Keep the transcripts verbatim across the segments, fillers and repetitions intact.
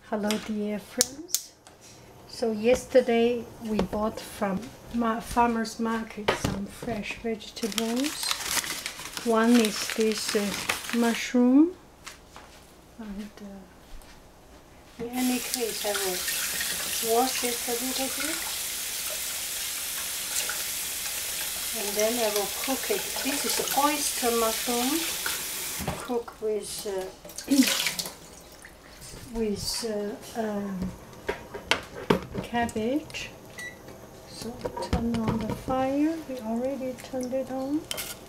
Hello dear friends. So yesterday we bought from ma farmer's market some fresh vegetables. One is this uh, mushroom, and uh, in any case I will wash it a little bit and then I will cook it. This is oyster mushroom, cook with uh, with uh, um, cabbage. So turn on the fire. We already turned it on.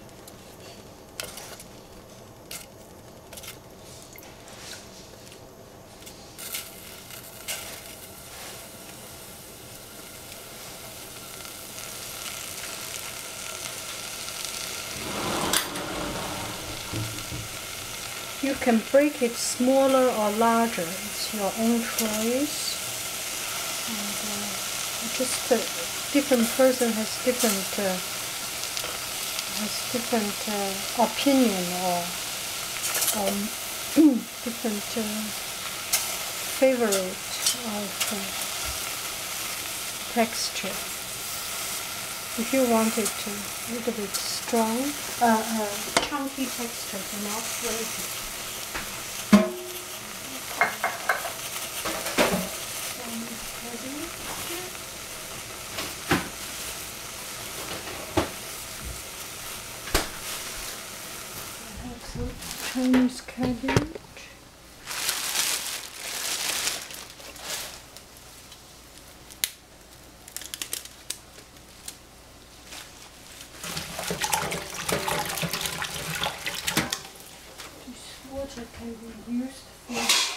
You can break it smaller or larger. It's your own choice. And, uh, just uh, different person has different uh, has different uh, opinion or um, different uh, favorite of uh, texture. If you want it to a little bit strong, uh, uh, chunky texture, do not break it. Chinese cabbage. This water can be used for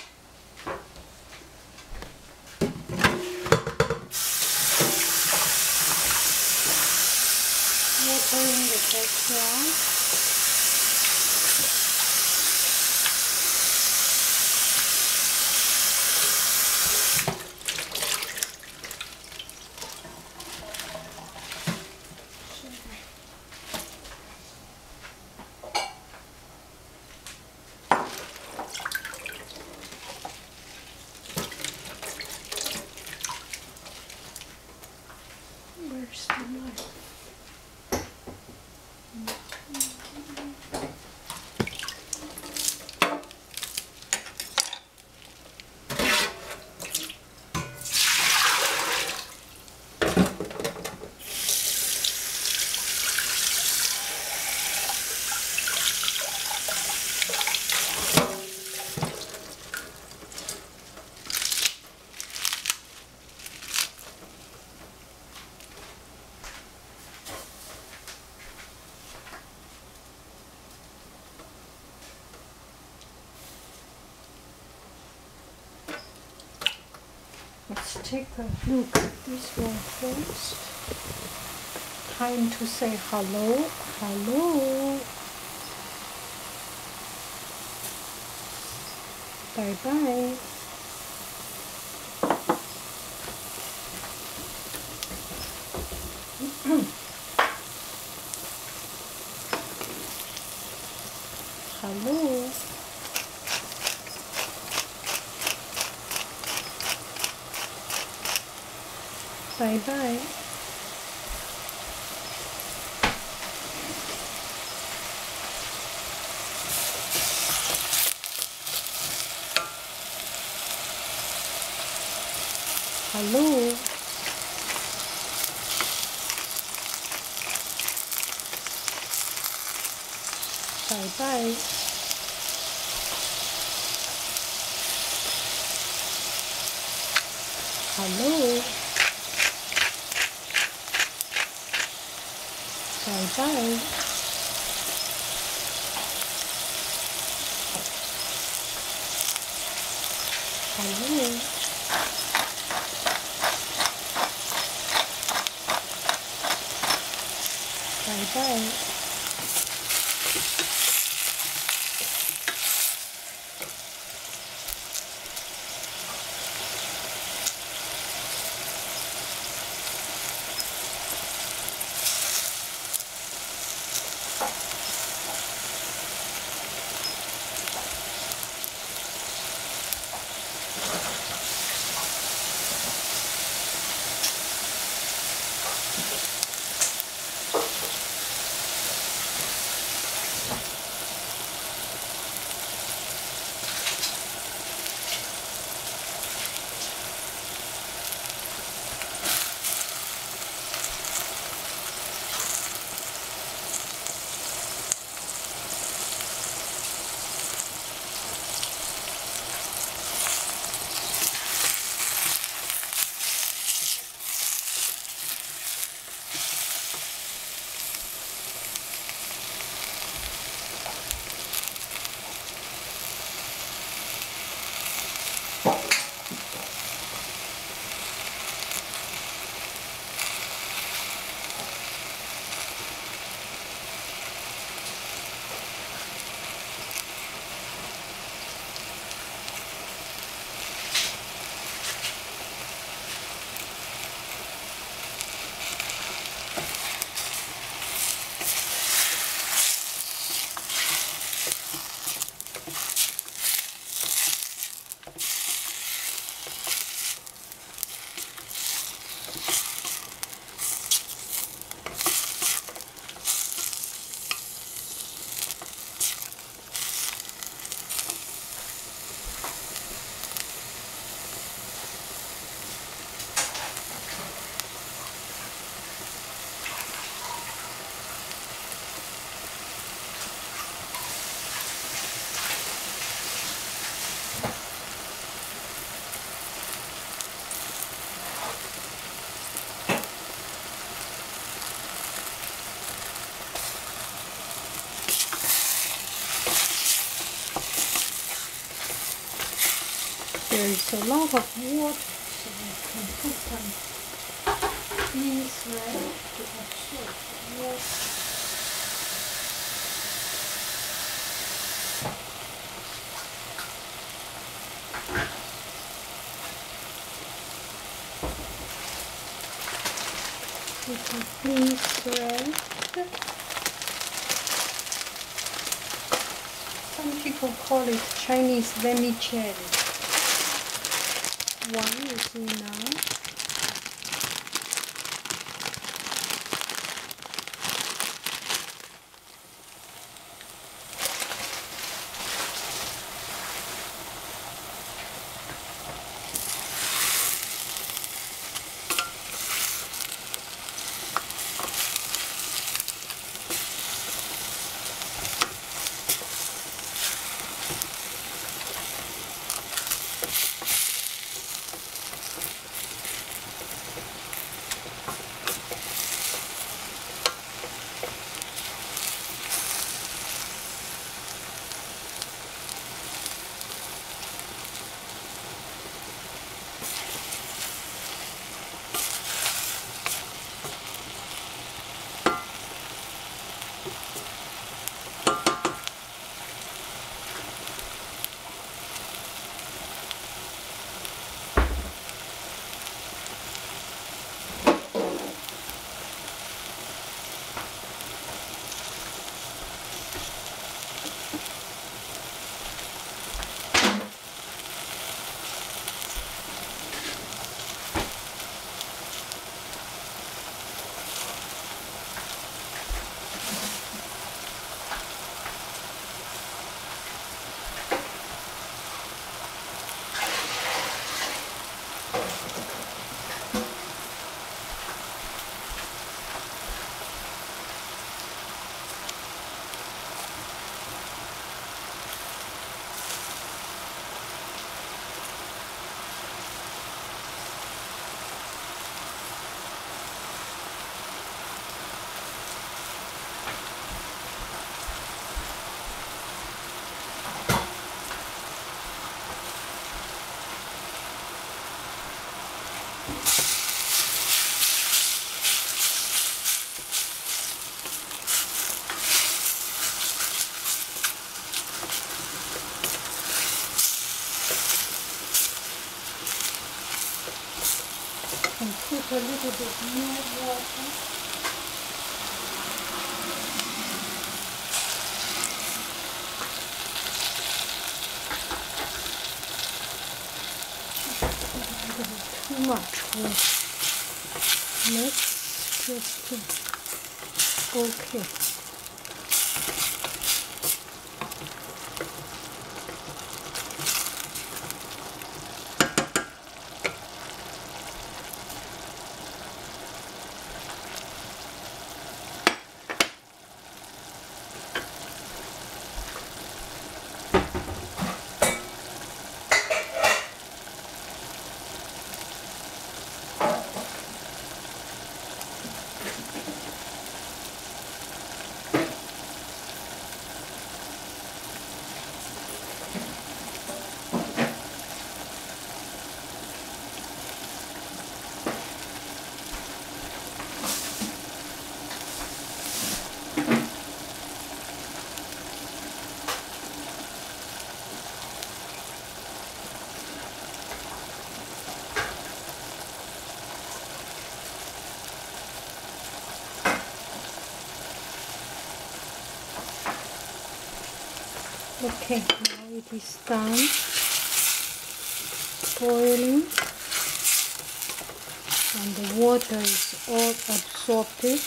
watering the backyard. Where's the knife? Let's take a look at this one first. Time to say hello, hello. Bye bye. Hello. Bye bye. Hello. Bye bye. Hello. Bye bye. Hello. Bye bye. there is a lot of water, so we can put some bean thread to absorb the water. Put a bean thread. Some people call it Chinese vermicelli. One is enough. And put a little bit more water. A little bit too much water. Let's just uh, okay. Okay, now it is done boiling and the water is all absorbed.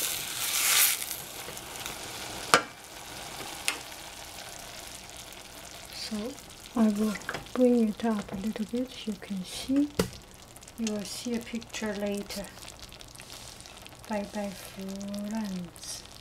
So I will bring it up a little bit, you can see. You will see a picture later. Bye bye friends.